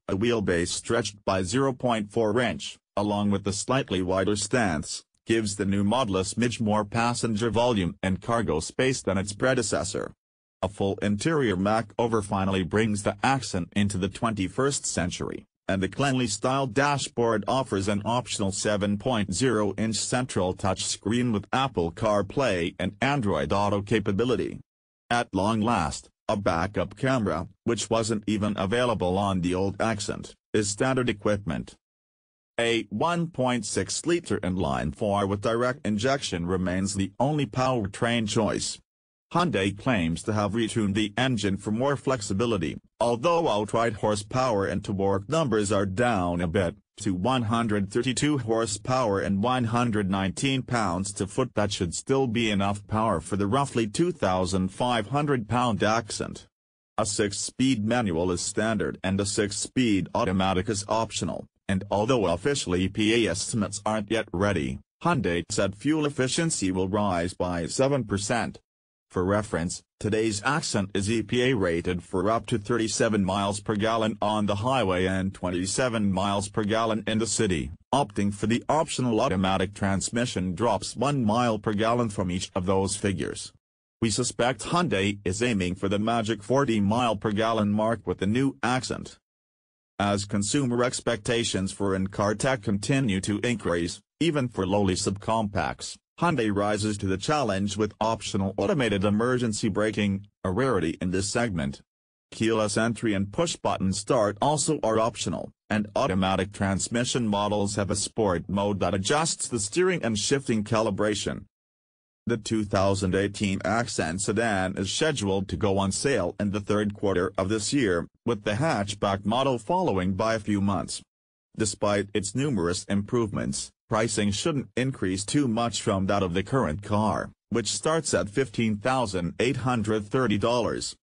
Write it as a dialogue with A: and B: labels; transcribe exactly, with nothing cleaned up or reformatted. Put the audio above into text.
A: A wheelbase stretched by zero point four inch, along with the slightly wider stance, gives the new Model S smidge more passenger volume and cargo space than its predecessor. A full interior makeover finally brings the Accent into the twenty-first century, and the cleanly-styled dashboard offers an optional seven point zero inch central touchscreen with Apple CarPlay and Android Auto capability. At long last, a backup camera, which wasn't even available on the old Accent, is standard equipment. A one point six liter inline-four with direct injection remains the only powertrain choice. Hyundai claims to have retuned the engine for more flexibility, although outright horsepower and torque numbers are down a bit, to one hundred thirty-two horsepower and one hundred nineteen pounds-to-foot. That should still be enough power for the roughly two thousand five hundred pound Accent. A six-speed manual is standard and a six-speed automatic is optional, and although official E P A estimates aren't yet ready, Hyundai said fuel efficiency will rise by seven percent. For reference, today's Accent is E P A rated for up to thirty-seven miles per gallon on the highway and twenty-seven miles per gallon in the city. Opting for the optional automatic transmission drops one mile per gallon from each of those figures. We suspect Hyundai is aiming for the magic forty mile per gallon mark with the new Accent. As consumer expectations for in-car tech continue to increase, even for lowly subcompacts, Hyundai rises to the challenge with optional automated emergency braking, a rarity in this segment. Keyless entry and push-button start also are optional, and automatic transmission models have a sport mode that adjusts the steering and shifting calibration. The two thousand eighteen Accent sedan is scheduled to go on sale in the third quarter of this year, with the hatchback model following by a few months. Despite its numerous improvements, pricing shouldn't increase too much from that of the current car, which starts at fifteen thousand eight hundred thirty dollars.